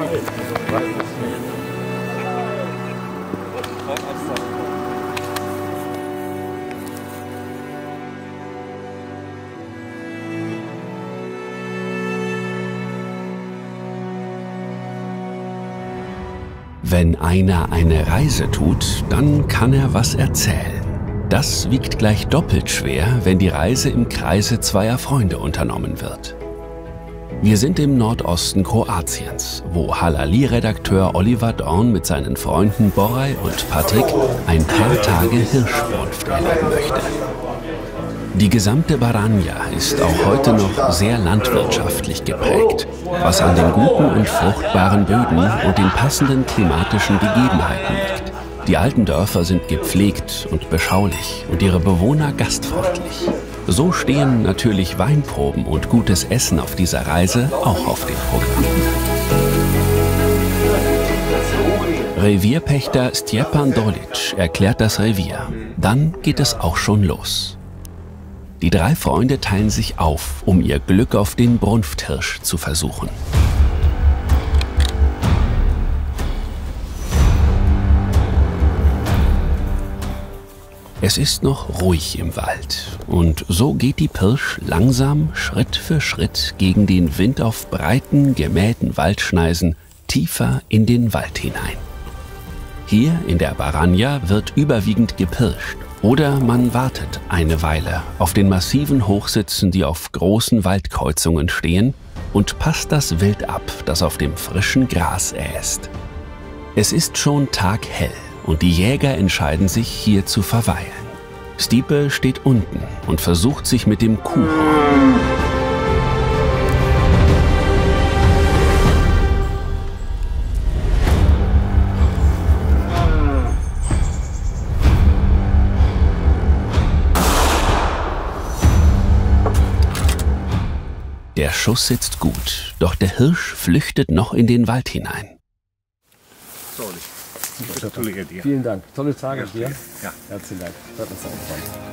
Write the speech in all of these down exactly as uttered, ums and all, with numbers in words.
Wenn einer eine Reise tut, dann kann er was erzählen. Das wiegt gleich doppelt schwer, wenn die Reise im Kreise zweier Freunde unternommen wird. Wir sind im Nordosten Kroatiens, wo Halali-Redakteur Oliver Dorn mit seinen Freunden Boraj und Patrick ein paar Tage Hirschbrunft erleben möchte. Die gesamte Baranja ist auch heute noch sehr landwirtschaftlich geprägt, was an den guten und fruchtbaren Böden und den passenden klimatischen Gegebenheiten liegt. Die alten Dörfer sind gepflegt und beschaulich und ihre Bewohner gastfreundlich. So stehen natürlich Weinproben und gutes Essen auf dieser Reise auch auf dem Programm. Revierpächter Stjepan Dolic erklärt das Revier. Dann geht es auch schon los. Die drei Freunde teilen sich auf, um ihr Glück auf den Brunfthirsch zu versuchen. Es ist noch ruhig im Wald und so geht die Pirsch langsam Schritt für Schritt gegen den Wind auf breiten, gemähten Waldschneisen tiefer in den Wald hinein. Hier in der Baranja wird überwiegend gepirscht oder man wartet eine Weile auf den massiven Hochsitzen, die auf großen Waldkreuzungen stehen, und passt das Wild ab, das auf dem frischen Gras äst. Es ist schon taghell und die Jäger entscheiden sich, hier zu verweilen. Stipe steht unten und versucht sich mit dem Kuhhorn. Der Schuss sitzt gut, doch der Hirsch flüchtet noch in den Wald hinein. Vielen Dank. Tolle Tage dir. Ja. Herzlichen Dank. Hört uns auch.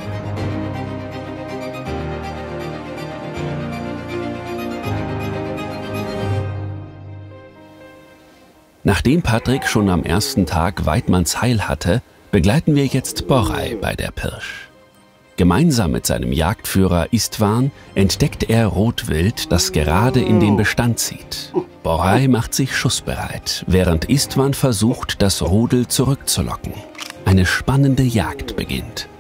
Nachdem Patrick schon am ersten Tag Weidmannsheil hatte, begleiten wir jetzt Boraj bei der Pirsch. Gemeinsam mit seinem Jagdführer Istvan entdeckt er Rotwild, das gerade in den Bestand zieht. Boraj macht sich schussbereit, während Istvan versucht, das Rudel zurückzulocken. Eine spannende Jagd beginnt.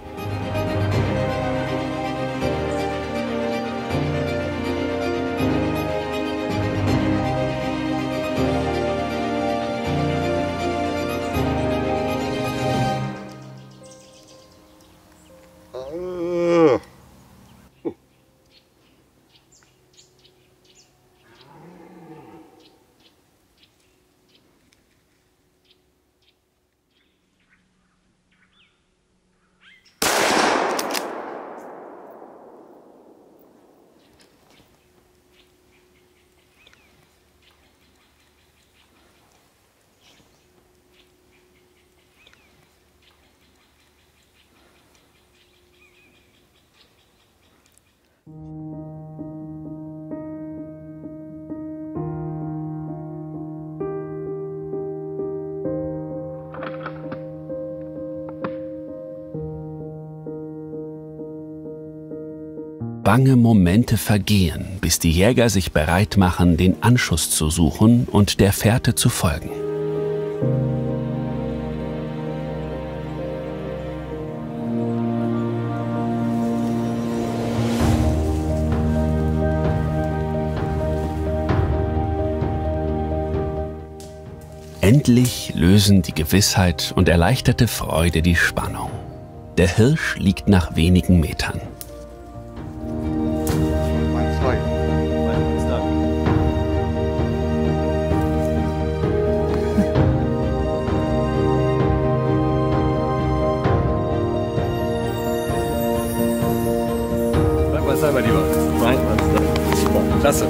Bange Momente vergehen, bis die Jäger sich bereit machen, den Anschuss zu suchen und der Fährte zu folgen. Endlich lösen die Gewissheit und erleichterte Freude die Spannung. Der Hirsch liegt nach wenigen Metern. Sei mal lieber. Nein, klasse.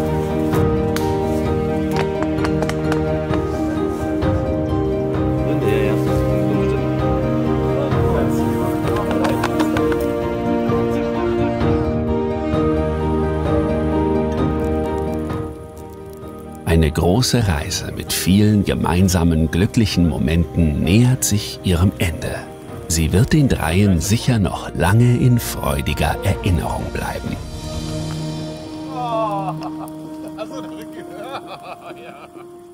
Eine große Reise mit vielen gemeinsamen glücklichen Momenten nähert sich ihrem Ende. Sie wird den Dreien sicher noch lange in freudiger Erinnerung bleiben. Oh, also, ja.